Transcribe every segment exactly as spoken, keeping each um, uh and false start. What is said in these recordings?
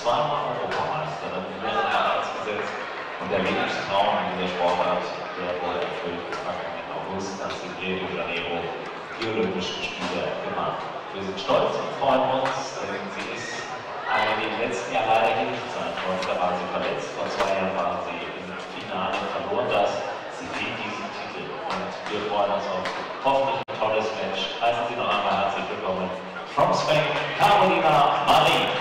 zweimal Europameisterin, mehrere Vereinsgesetz und der Lebenstraum in dieser Sportart, der wurde erfüllt im August, als sie Rio de Janeiro die Olympischen Spiele gewann. Wir sind stolz und freuen uns, denn sie ist eine, die im letzten Jahr leider nicht sein konnte. Da war sie verletzt, vor zwei Jahren waren sie im Finale, verloren das. Sie gewinnt diesen Titel und wir freuen uns auf hoffentlich ein tolles Match. Heißen Sie noch einmal herzlich willkommen from Spain, Carolina Marin.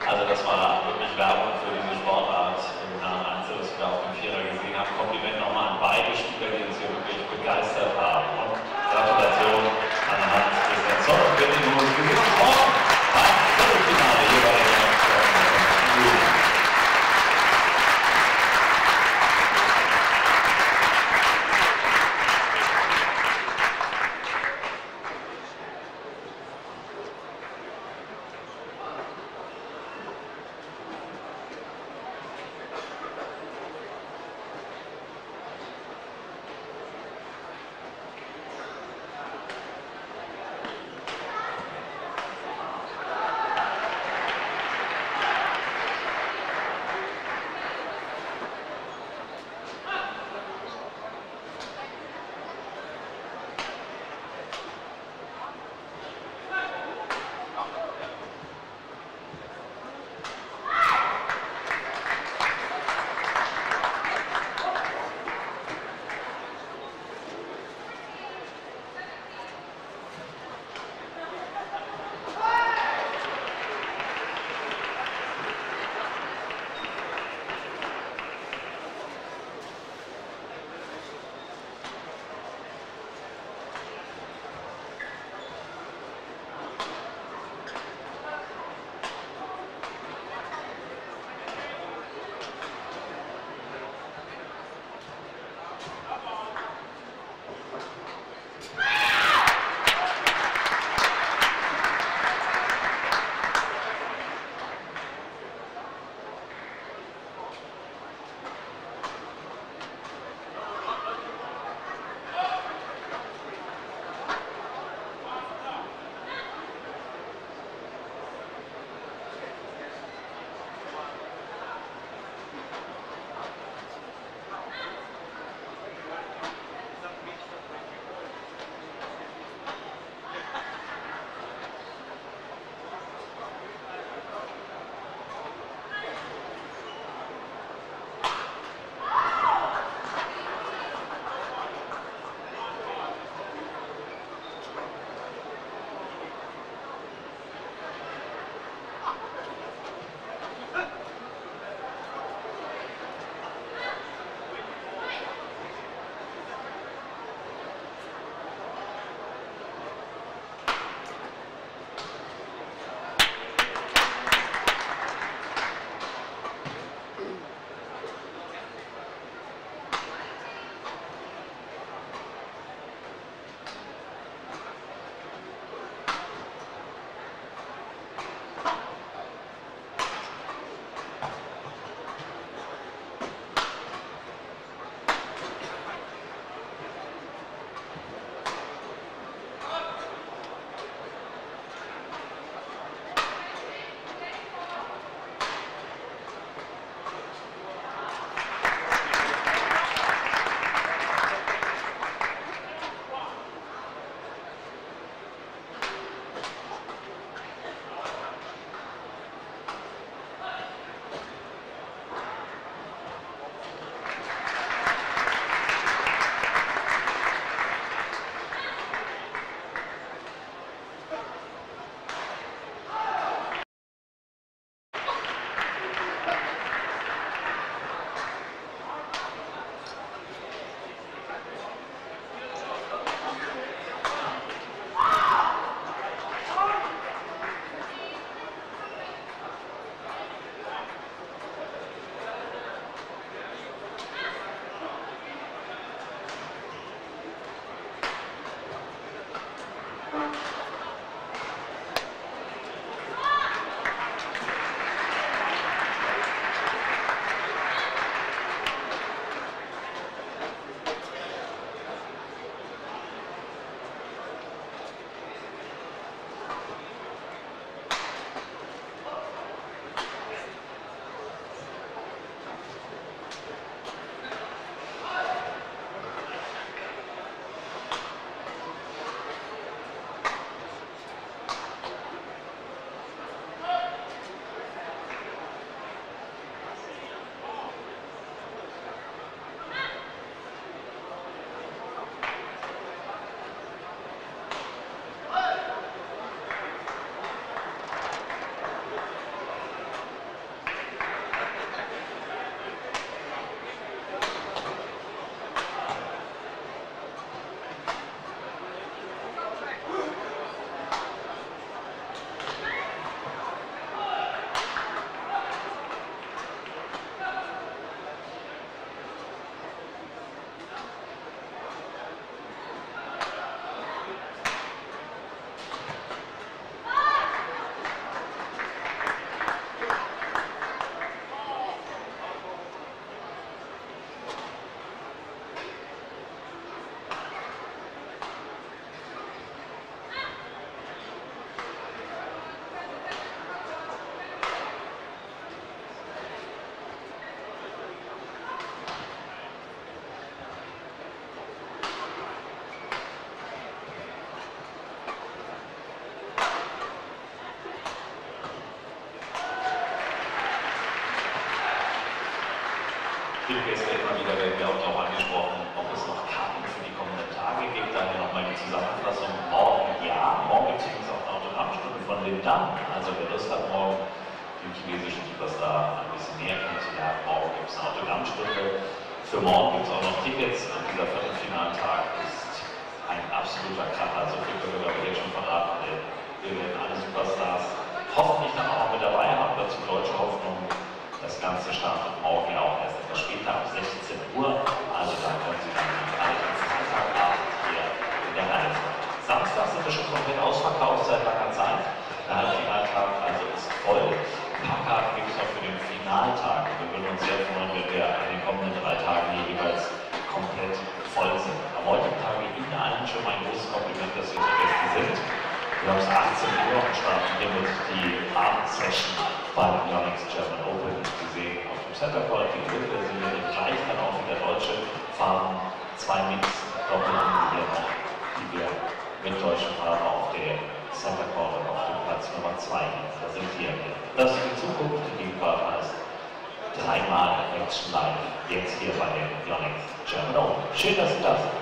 Also das war wirklich Werbung für diese Sportart im Herren Einzel, das wir auf dem Vierer gesehen haben. Kompliment nochmal an beide Spieler, die uns hier wirklich begeistert haben. Und Gratulation an Hans-Christian Zoll und bitte nur für den Sport beim Viertelfinale hier bei der Jugend. Viele Gäste immer wieder werden ja auch darauf angesprochen, ob es noch Karten für die kommenden Tage gibt. Daher nochmal die Zusammenfassung. Morgen ja, morgen gibt es übrigens auch eine Autogrammstunde von Lin Dan. Also wer Lust hat, morgen den chinesischen Superstar ein bisschen näher kennenzulernen, morgen gibt es eine Autogrammstunde. Für morgen gibt es auch noch Tickets. Und dieser Viertelfinaltag ist ein absoluter Kracher. So viel können wir, glaube ich, jetzt schon verraten. Denn wir werden alle Superstars hoffentlich dann auch mit dabei haben. Dazu deutsche Hoffnung. Das Ganze startet morgen ja auch erst etwas später, ab sechzehn Uhr. Also da können Sie dann alle am Freitagabend hier in der Halle sein. Samstag sind wir schon komplett ausverkauft seit langer Zeit. Der Halbfinaltag also ist voll. Ein paar Karten gibt es auch für den Finaltag. Wir würden uns sehr freuen, wenn wir an den kommenden drei Tagen hier jeweils komplett voll sind. Am heutigen Tage Ihnen allen schon mal ein großes Kompliment, dass Sie unsere Gäste sind. Wir haben es achtzehn Uhr und starten hiermit die Abendsession beim Yonex German Open. Sie sehen auf dem Center Court die Grillversion, gleich dann auch wieder deutsche Farben, zwei Mix Doppelungen hier noch, die wir mit deutschen Farben auf der Center Court und auf dem Platz Nummer zwei präsentieren. Das ist die Zukunft, die Gegenwart heißt dreimal Action Live, jetzt hier bei den Yonex German Open. Schön, dass Sie da sind.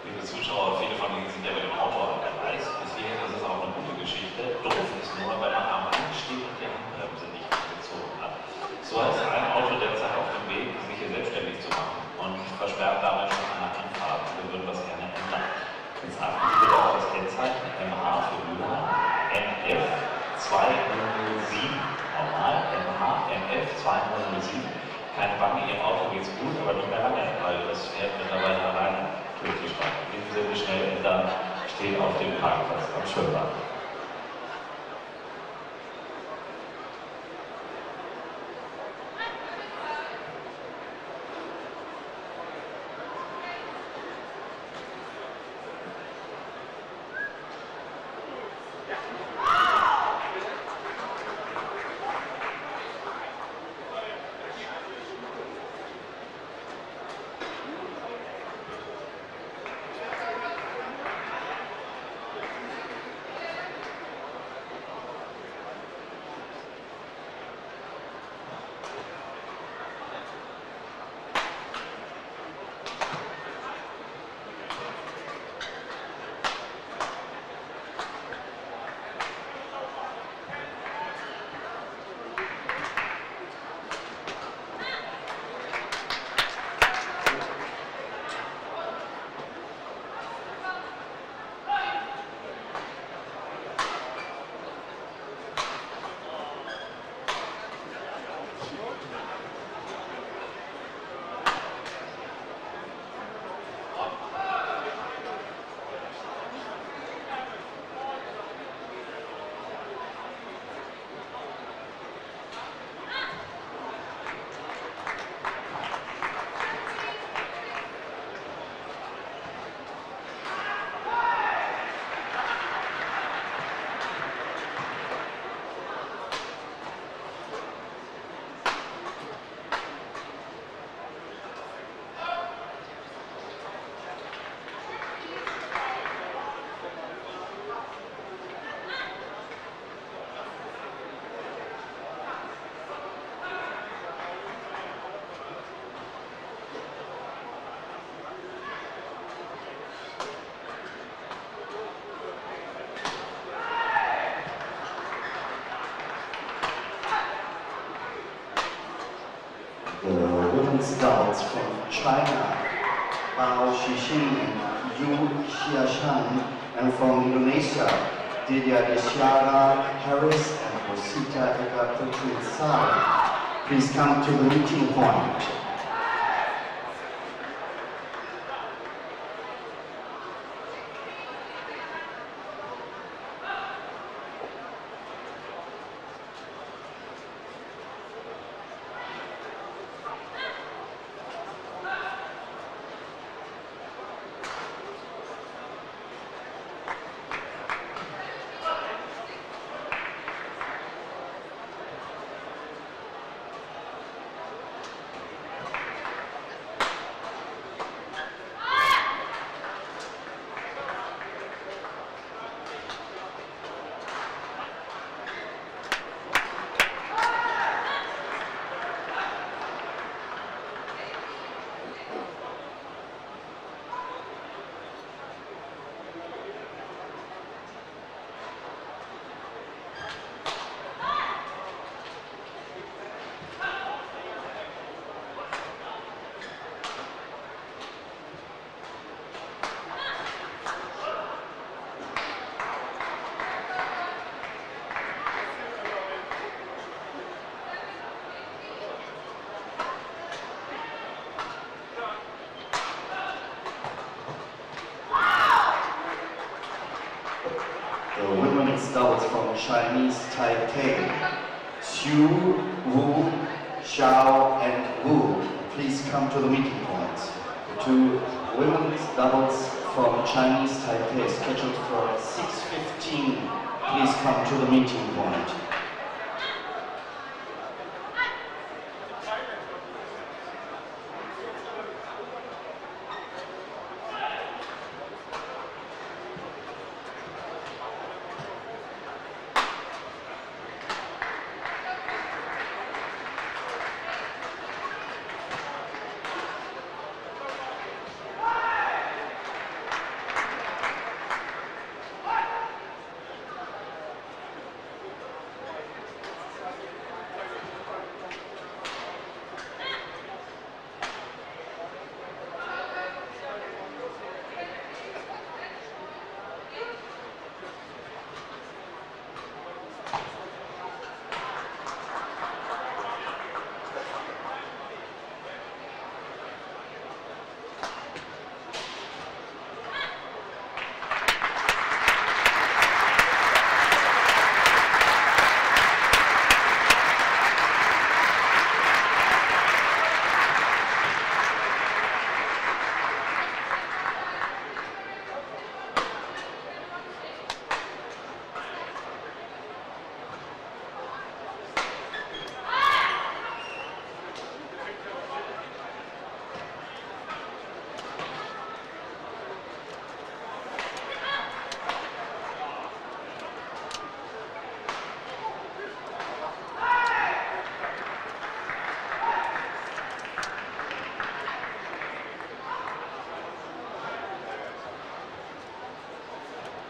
liebe Zuschauer, viele von Ihnen sind ja mit dem Auto angereist. Bis hierhin ist es auch eine gute Geschichte. Doof ist nur, wenn man am Rand steht und die Handbremse nicht gezogen hat. So ist ein Auto derzeit auf dem Weg, sich hier selbstständig zu machen und versperrt damit schon eine Anfahrt. Wir würden das gerne ändern. Jetzt achten Sie bitte auf das Kennzeichen M H für Müller, M F zwei null sieben. Nochmal, M H M F zwei null sieben. Keine Bange, Ihrem Auto geht es gut, aber nicht mehr lange, weil das fährt mittlerweile alleine durch die Stadt. In diesem Sinne schnell ändern, steht auf dem Parkplatz am Schwimmbad. Doubles from China, Bao Xixing and Yu Xiashan, and from Indonesia, Didia Desiara Harris and Rosita Ega Putrinsari. Please come to the meeting point. Doubles from Chinese Taipei, Xu, Wu, Xiao, and Wu. Please come to the meeting point. The two women's doubles from Chinese Taipei, scheduled for six fifteen. Please come to the meeting point.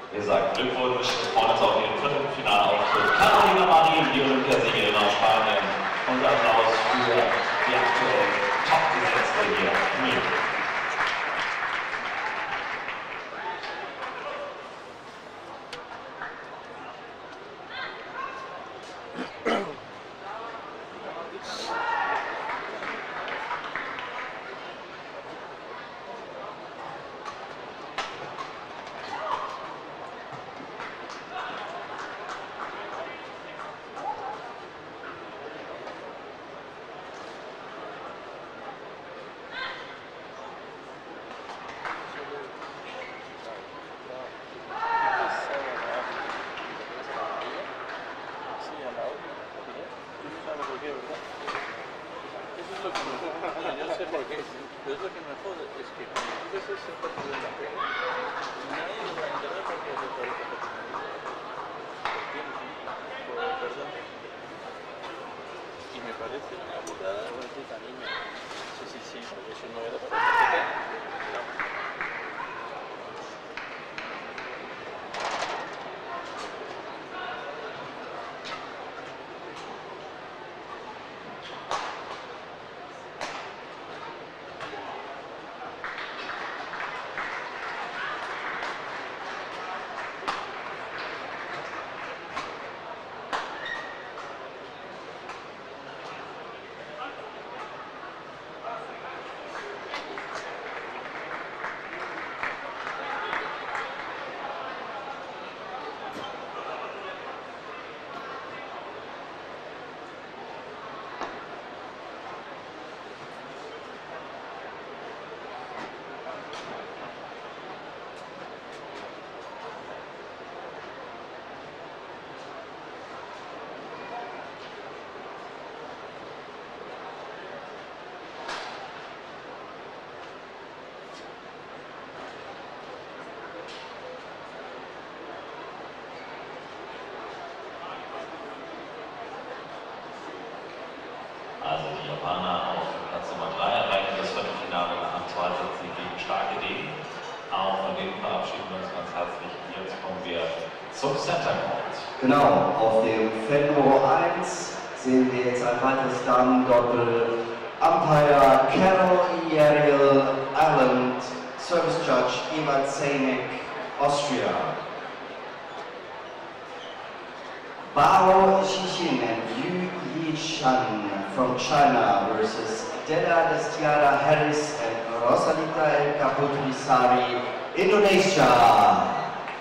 Wie gesagt, Glückwunsch, wir freuen uns auf Ihren vierten Finalauftritt. Carolina Marin, die Olympiasiegerin aus Spanien. Und Applaus für die aktuell Top-Gesetzte hier in München. Also die Japaner auf Platz Nummer drei erreichen das Viertelfinale nach einem Zweisatz gegen starke Dänen. Auch von denen verabschieden wir uns ganz herzlich. Jetzt kommen wir zum Center Court. Genau, auf dem Feld Nummer eins sehen wir jetzt ein weiteres Damen-Doppel. Umpire Carol Ariel Allen, Service Judge Eva Zainek, Austria. Bao Xixin and Yu Yishan from China versus Della Destiara Harris and Rosalita El Kaputrisari, Indonesia.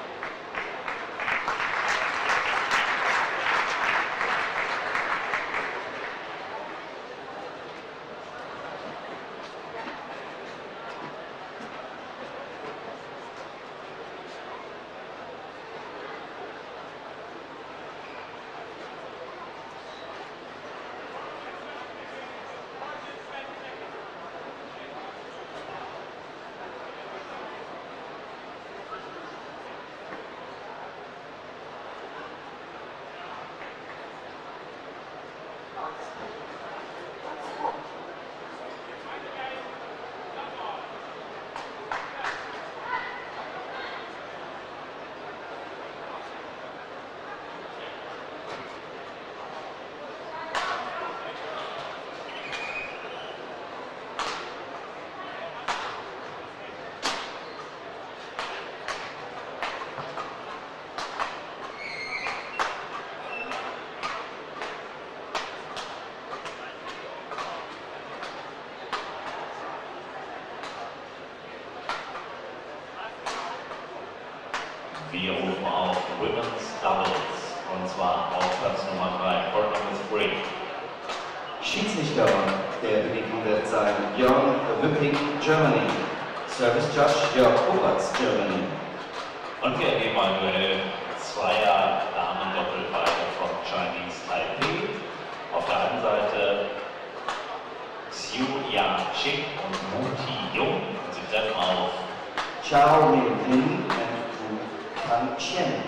Wir rufen auf Women's Doubles, und zwar auf Platz Nummer drei, Court Nummer drei. Schiedsrichter der Begegnung wird sein Björn Wipping, Germany. Service Judge Jörg Oberts, Germany. Und wir erleben ein Duell zweier Damen-Doppel beide von Chinese Taipei. Auf der einen Seite Xiu Ya-Ching und Mu Ti-Jung. Und sie treffen auf Chao Min-Lin und Wu Kan-Chen.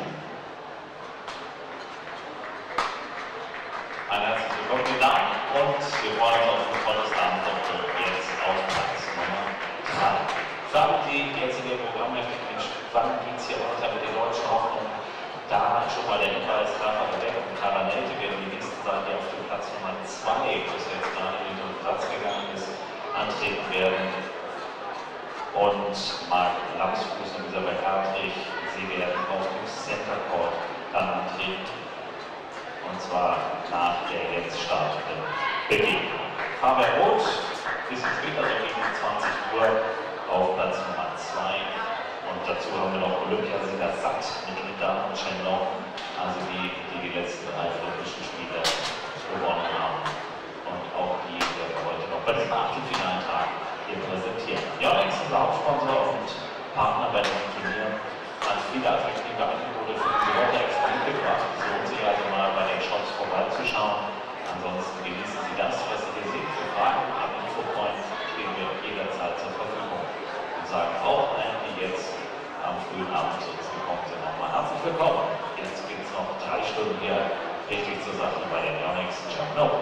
Ein herzliches Willkommen, die Damen, und wir freuen uns auf ein tolles Damen-Doppel jetzt auf Platz Nummer drei. Für alle, die jetzt in dem Programm möchten, wann geht es hier weiter mit den deutschen Tagesfuß und Isabel Hartrich, Sie werden auf dem Center Court dann antreten. Und zwar nach der jetzt startenden Begegnung. Fabian Roth, bisschen später, so gegen zwanzig Uhr, auf Platz Nummer zwei. Und dazu haben wir noch Olympiasieger Satt mit Linda und Shenlong, also die, die die letzten drei Olympischen Spiele gewonnen haben. Und auch die werden wir heute noch bei diesem Achtelfinalen hier präsentieren. Yonex ist unser Hauptsponsor und Partner bei diesem Turnier, hat viele attraktive Angebote für diese Woche extra mitgebracht. Es lohnt sich also mal bei den Shops vorbeizuschauen. Ansonsten genießen Sie das, was Sie hier sehen. Für Fragen am Infopoint stehen wir jederzeit zur Verfügung. Und sagen auch allen, die jetzt am frühen Abend zu uns gekommen sind, nochmal herzlich willkommen. Jetzt geht es noch drei Stunden hier richtig zur Sache bei den Yonex German Open.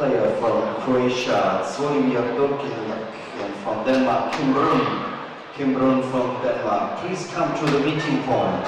player from Croatia, Zvonimir Dorkinjak, and from Denmark, Kim Brun. Kim Brun from Denmark, please come to the meeting point.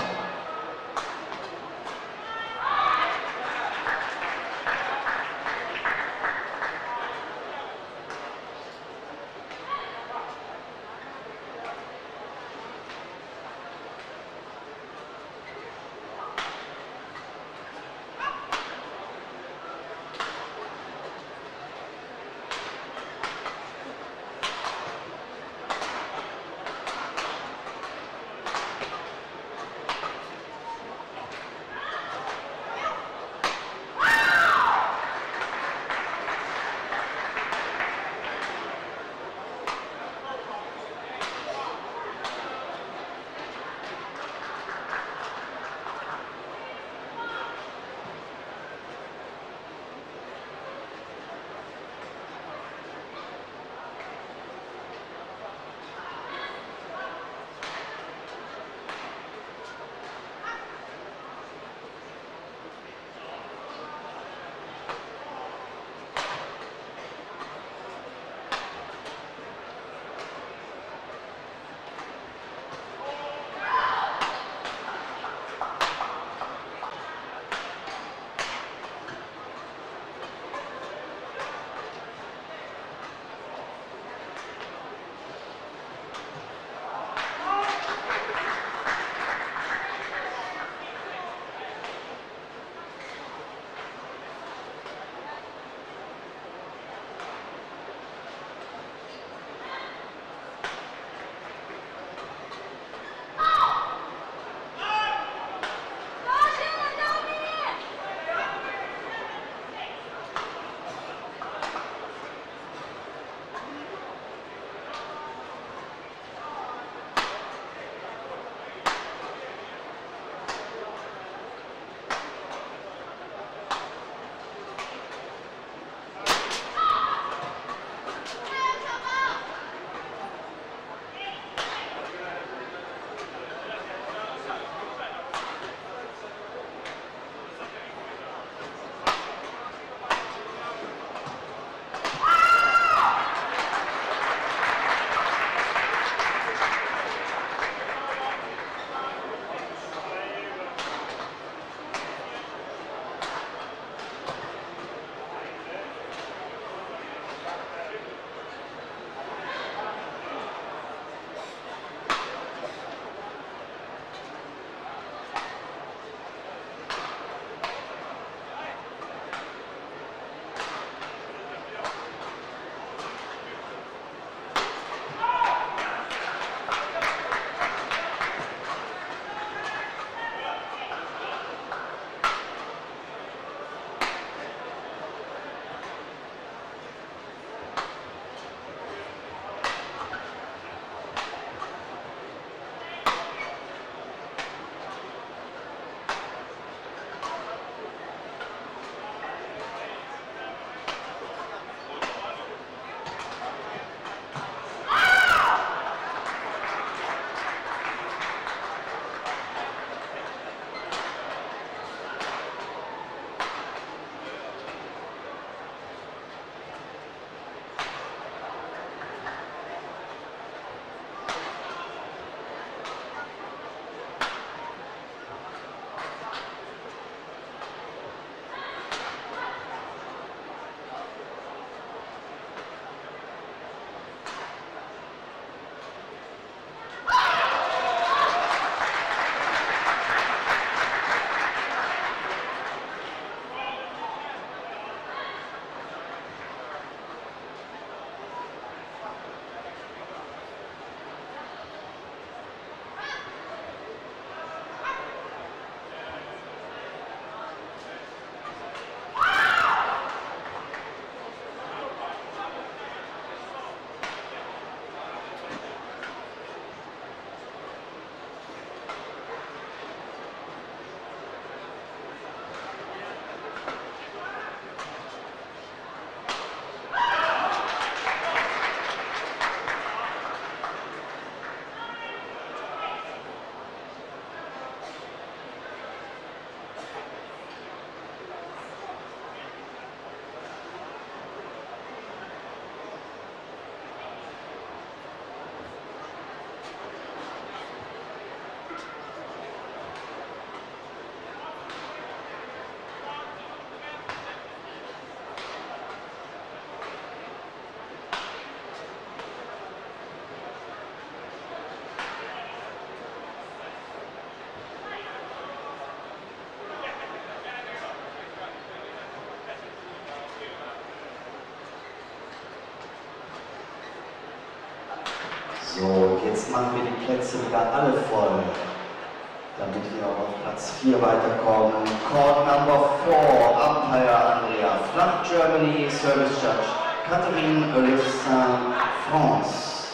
So, jetzt machen wir die Plätze wieder alle voll, damit wir auch auf Platz vier weiterkommen. Court number four, Umpire Andrea Flach, Germany, Service Judge Catherine Olivsin, France.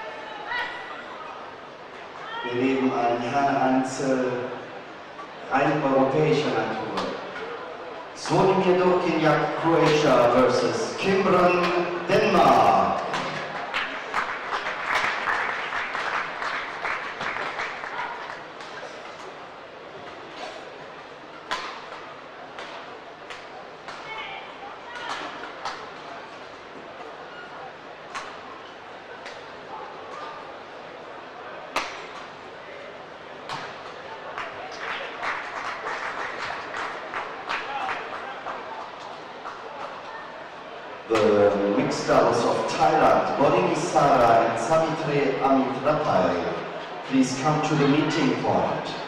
Wir leben ein Herren-Einzel, rein europäischer Natur. Zvonimir Durkinjak, Croatia versus Kimbron, Denmark. The mixed doubles of Thailand, Bodini Sara and Savitri Amitrapai, please come to the meeting point.